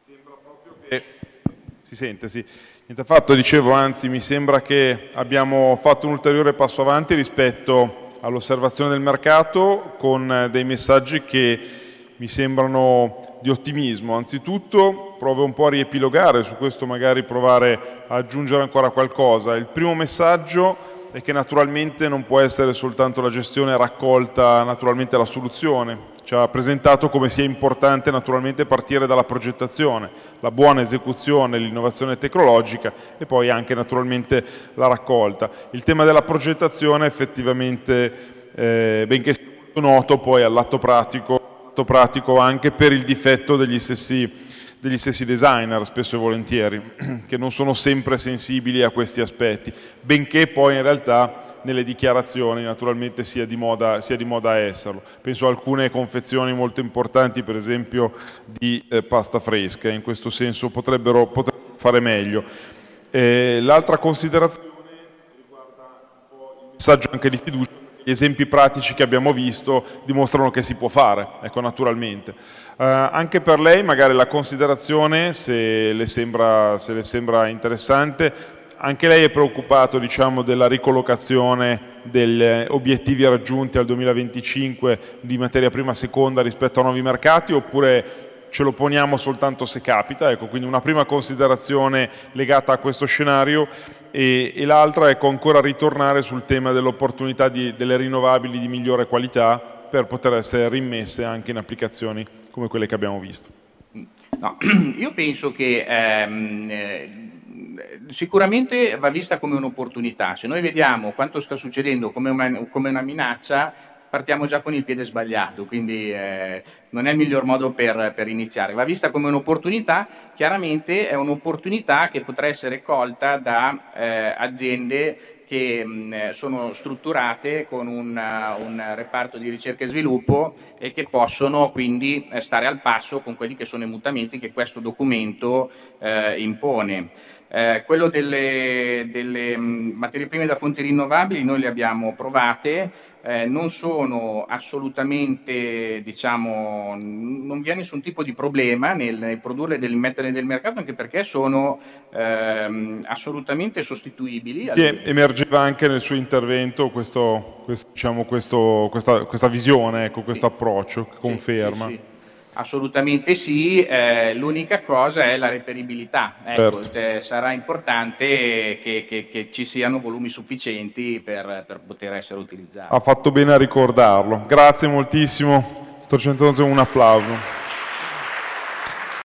Si sente, sì. Niente affatto, dicevo, anzi mi sembra che abbiamo fatto un ulteriore passo avanti rispetto all'osservazione del mercato con dei messaggi che mi sembrano di ottimismo. Anzitutto provo un po' a riepilogare, su questo magari provare a aggiungere ancora qualcosa. Il primo messaggio è che naturalmente non può essere soltanto la gestione raccolta naturalmente la soluzione. Ci ha presentato come sia importante naturalmente partire dalla progettazione, la buona esecuzione, l'innovazione tecnologica e poi anche naturalmente la raccolta. Il tema della progettazione effettivamente, benché sia molto noto, poi all'atto pratico anche per il difetto degli stessi designer, spesso e volentieri, che non sono sempre sensibili a questi aspetti, benché poi in realtà nelle dichiarazioni naturalmente sia di moda esserlo. Penso a alcune confezioni molto importanti, per esempio di pasta fresca, in questo senso potrebbero fare meglio. L'altra considerazione riguarda un po' il messaggio anche di fiducia. Gli esempi pratici che abbiamo visto dimostrano che si può fare, ecco, naturalmente. Anche per lei magari la considerazione, se le sembra interessante, anche lei è preoccupato, diciamo, della ricollocazione degli obiettivi raggiunti al 2025 di materia prima seconda rispetto a nuovi mercati, oppure ce lo poniamo soltanto se capita? Ecco, quindi una prima considerazione legata a questo scenario e l'altra, ecco, ancora ritornare sul tema dell'opportunità delle rinnovabili di migliore qualità per poter essere rimmesse anche in applicazioni come quelle che abbiamo visto. No, io penso che sicuramente va vista come un'opportunità. Se noi vediamo quanto sta succedendo come una minaccia, partiamo già con il piede sbagliato, quindi non è il miglior modo per iniziare. Va vista come un'opportunità, chiaramente è un'opportunità che potrà essere colta da aziende che sono strutturate con un reparto di ricerca e sviluppo e che possono quindi stare al passo con quelli che sono i mutamenti che questo documento impone. Quello delle materie prime da fonti rinnovabili noi le abbiamo provate, non sono assolutamente, diciamo, non vi è nessun tipo di problema nel produrle e metterle nel mercato, anche perché sono assolutamente sostituibili. Sì, emergeva anche nel suo intervento diciamo, questa visione, ecco, questo approccio che conferma. Sì. Assolutamente sì, l'unica cosa è la reperibilità. Ecco, Certo. sarà importante che ci siano volumi sufficienti per poter essere utilizzati. Ha fatto bene a ricordarlo. Grazie moltissimo, dottor Centonzo, un applauso.